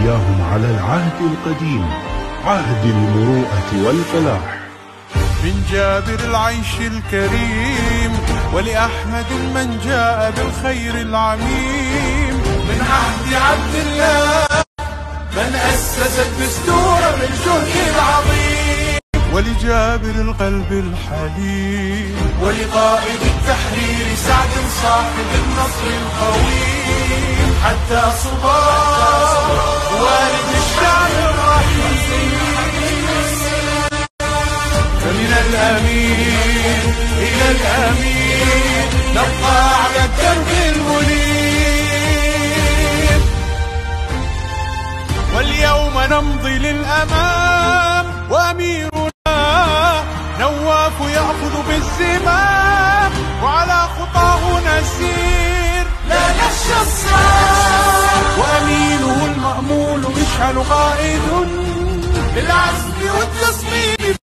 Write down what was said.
وإياهم على العهد القديم، عهد المروءة والفلاح. من جابر العيش الكريم، ولأحمد من جاء بالخير العميم. من عهد عبد الله من أسس الدستور بالجهد العظيم، ولجابر القلب الحليم، ولقائد التحرير سعد صاحب النصر القويم. حتى صباح والد الشعب الرحيم، فمن الأمين إلى الأمين نبقى على الدرب المنير. واليوم نمضي للأمام، وأميرنا نواف يأخذ بالزمام، وعلى خطاه نسير لا نخشى الصعاب. وأمينه المأمول مشعل قائد بالعزم والتصميم.